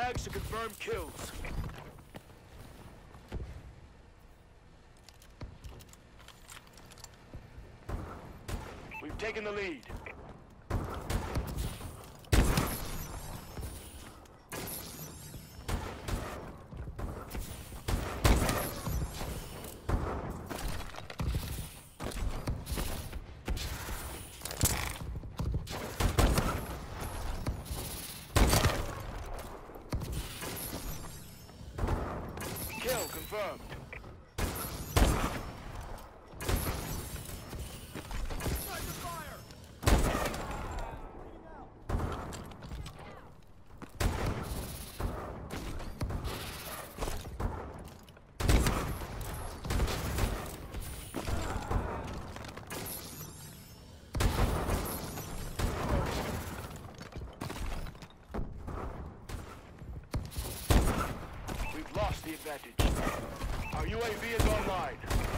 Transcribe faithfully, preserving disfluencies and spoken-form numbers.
mags to confirm kills. We've taken the lead. Kill confirmed. We've lost the advantage. Our U A V is online.